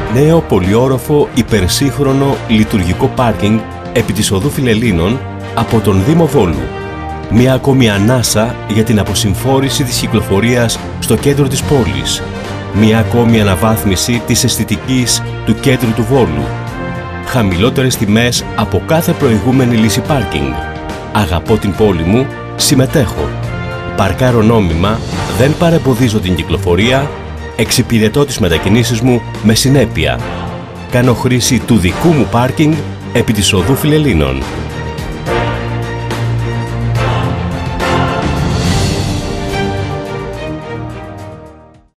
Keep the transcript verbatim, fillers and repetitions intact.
Νέο πολυόροφο υπερσύγχρονο λειτουργικό πάρκινγκ επί της οδού Φιλελλήνων από τον Δήμο Βόλου. Μια ακόμη ανάσα για την αποσυμφόρηση της κυκλοφορίας στο κέντρο της πόλης. Μια ακόμη αναβάθμιση της αισθητικής του κέντρου του Βόλου. Χαμηλότερες τιμές από κάθε προηγούμενη λύση πάρκινγκ. Αγαπώ την πόλη μου, συμμετέχω. Παρκάρω νόμιμα, δεν παρεμποδίζω την κυκλοφορία, εξυπηρετώ τις μετακινήσεις μου με συνέπεια. Κάνω χρήση του δικού μου πάρκινγκ επί της οδού Φιλελλήνων.